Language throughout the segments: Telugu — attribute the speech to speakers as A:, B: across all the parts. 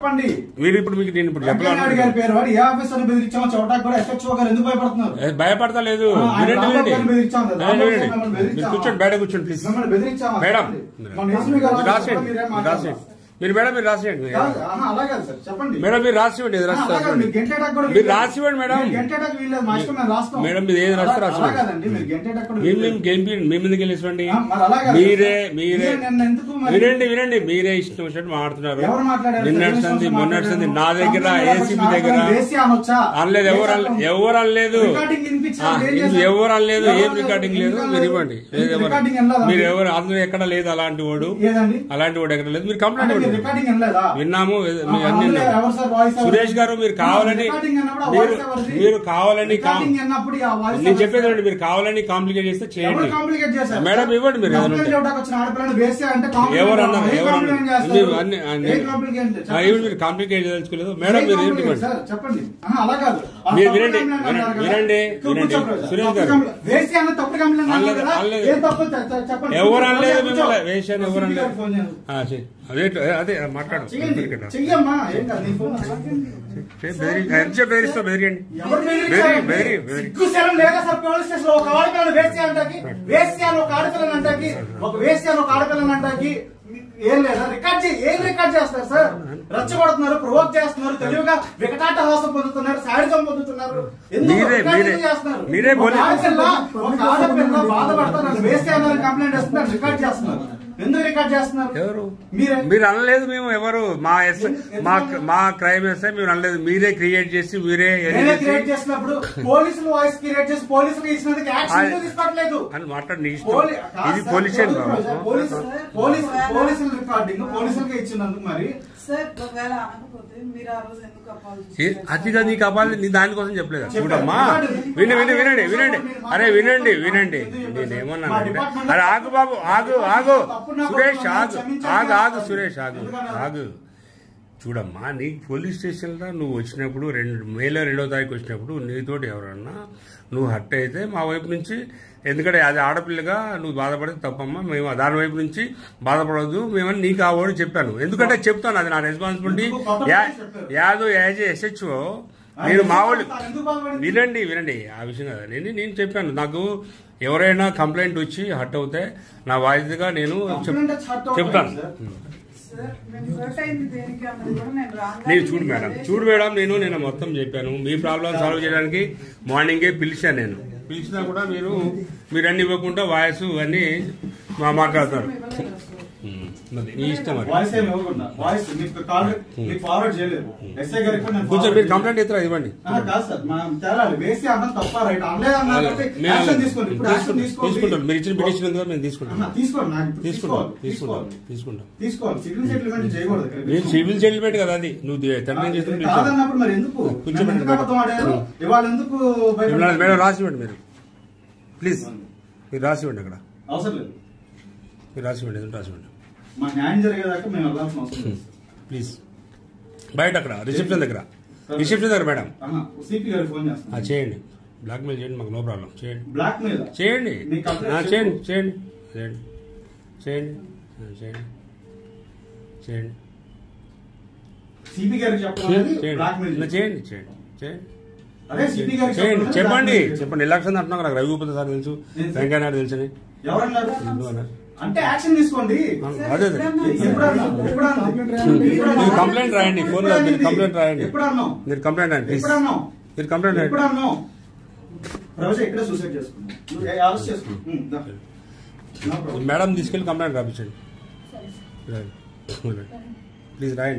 A: చెప్పండి.
B: మీరు ఇప్పుడు మీకు నేను ఇప్పుడు
A: చెప్పాలి గారి పేరు వాడు ఏ ఆఫీసర్ బెదిరించామో చూడటానికి కూడా ఎస్హెచ్ఓ గారు ఎందుకు భయపడుతున్నారు?
B: భయపడతలేదు. కూర్చోండి, బయట కూర్చోండి ప్లీజ్. మేడం రాసేయండి. మీరు మేడం మీరు రాసేయండి. మేడం మీరు రాసివ్వండి. ఏది రాస్తారు మీరు రాసివ్వండి మేడం. మేడం మీరు ఏది రాస్తే రాసివ్వండి. మీ ముందుకు వెళ్ళివ్వండి. మీరే వినండి మీరే ఇష్టం వచ్చినట్టు మాట్లాడుతున్నారు. మొన్నటి నా దగ్గర ఏసీపీ దగ్గర అనలేదు. ఎవరు అనలేదు. ఏం రికార్డింగ్ లేదు. మీరు ఇవ్వండి. మీరు ఎవరు అందరూ ఎక్కడ లేదు. అలాంటి వాడు ఎక్కడ లేదు. మీరు కంప్లైంట్ విన్నాము. సురేష్ గారు మీరు కావాలని నేను చెప్పేది మీరు కావాలని కాంప్లికేట్ చేస్తే చేయండి. మేడం ఇవ్వండి. మీరు ఎవరు అన్నారు? మీరు కాంప్లికేట్ చేయదలుచుకోలేదు. మేడం మీరు మీరు వినండి. సురేష్ గారు ఎవరు అనలేదు. మిమ్మల్ని వేసాను ఎవరు అనలేదు. అదే మాట్లాడు.
A: ఏం లేదా ఏం రికార్డ్ చేస్తారు సార్? రచ్చగొడుతున్నారు, ప్రొవోక్ చేస్తున్నారు, తెలివిగా వికటాటహాసం పొందుతున్నారు, శాడిజం పొందుతున్నారు. బాధపడతారు. వేస్తే అన్నారు కంప్లైంట్ చేస్తున్నారు, రికార్డ్ చేస్తున్నారు. ఎందుకు రికార్డ్ చేస్తున్నారు?
B: ఎవరు? మీరు అనలేదు. మేము ఎవరు మా క్రైమ్ ఎస్ఐ మీరు అనలేదు. మీరే క్రియేట్ చేసి మీరే
A: క్రియేట్ చేసినప్పుడు పోలీసులు వాయిస్ క్రియేట్ చేసి పోలీసులు ఇచ్చినందుకు యాక్షన్ తీసుకోవట్లేదు
B: అని మాట్లాడి ఇది పోలీసు
A: పోలీసులు రికార్డింగ్ పోలీసులకి ఇచ్చినందుకు మరి
B: అది కదా నీకు అవ్వాలి. నీ దానికోసం చెప్పలేదు. చూడమ్మా వినండి. అరే వినండి. నేనేమన్నానంటే అరే ఆగు బాబు ఆగు సురేష్ ఆగు సురేష్ ఆగు. చూడమ్మా నీకు పోలీస్ స్టేషన్లో నువ్వు వచ్చినప్పుడు మే 2వ తారీఖు వచ్చినప్పుడు నీతోటి ఎవరన్నా నువ్వు హర్ట్ అయితే మా వైపు నుంచి, ఎందుకంటే అది ఆడపిల్లగా నువ్వు బాధపడితే తప్పమ్మా, మేము దాని వైపు నుంచి బాధపడవద్దు మేమని నీకు ఆ వర్డ్ చెప్పాను. ఎందుకంటే చెప్తాను, అది నా రెస్పాన్సిబిలిటీ. యాదో యాజ్ ఎస్హెచ్ఓ నేను మా వాళ్ళు వినండి ఆ విషయం కదా. నేను చెప్పాను, నాకు ఎవరైనా కంప్లైంట్ వచ్చి హర్ట్ అవుతే నా బాధ్యతగా నేను చెప్తాను. నేను చూడు మేడం నేను మొత్తం చెప్పాను. మీ ప్రాబ్లం సాల్వ్ చేయడానికి మార్నింగే పిలిచినా కూడా మీరు అన్ని ఇవ్వకుండా వాయిస్ అన్ని మాట్లాడతారు. మీ ఇష్టం. కొంచెం మీరు కంప్లైంట్ ఇస్తారా ఇవ్వండి. తీసుకుంటాం. మీరు ఇచ్చిన పిటిషన్ ఉందో మేము తీసుకుంటాం. సివిల్ సెటిల్మెంట్ కదా అది. నువ్వు మేడం రాసివ్వండి. మీరు ప్లీజ్ మీరు రాసివ్వండి. అక్కడ మీరు రాసివ్వండి.
A: మా న్యాయం జరిగేదాకా మేము వెళ్ళాల్సిన అవసరం లేదు.
B: ప్లీజ్ బయట అక్కడ రిసెప్షన్ దగ్గర మేడం
A: సిపి గారికి ఫోన్ చేస్తాను.
B: చేయండి. బ్లాక్మెయిల్ చేయండి, మాకు నో ప్రాబ్లం.
A: బ్లాక్మెయిల్
B: చేయండి.
A: సిపి గారికి
B: చెప్పండి. ఎలక్షన్ అంటున్నాం కదా. రఘుపతి సార్ తెలుసు, వెంకయ్య నాయుడు తెలుసని
A: ఎవరన్నారు అంటే యాక్షన్ తీసుకోండి.
B: అదే కంప్లైంట్ రాయండి. ఫోన్ కంప్లైంట్ రాయండి. మీరు కంప్లైంట్ రాయండి ప్లీజ్. మీరు కంప్లైంట్ రాయండి. మేడం తీసుకెళ్ళి కంప్లైంట్ రాపించండి. ప్లీజ్ రాయండి.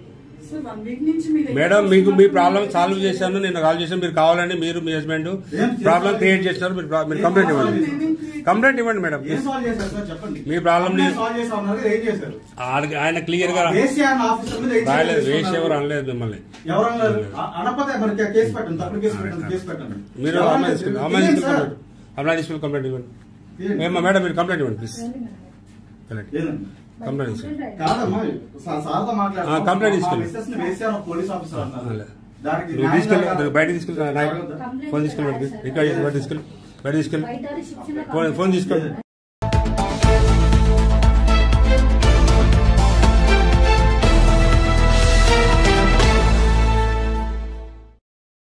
B: మేడం మీకు మీ ప్రాబ్లం సాల్వ్ చేశాను, నేను కాల్ చేశాను. మీరు కావాలని మీరు మీ హస్బెండ్ ప్రాబ్లం క్రియేట్ చేస్తున్నారు. మీరు కంప్లైంట్ ఇవ్వండి మేడం. మీ ప్రాబ్లం ఆయన క్లియర్ గా రాయలేదు. వేసి ఎవరు అనలేదు మిమ్మల్ని. మీరు అమ్మాయి తీసుకుని కంప్లైంట్ ఇవ్వండి. మేడం మీరు కంప్లైంట్ ఇవ్వండి ప్లీజ్. కంప్లైంట్ తీసుకెళ్ళి బయట తీసుకెళ్ళి ఫోన్ తీసుకెళ్ళి బయట తీసుకెళ్ళి ఫోన్ తీసుకెళ్ళి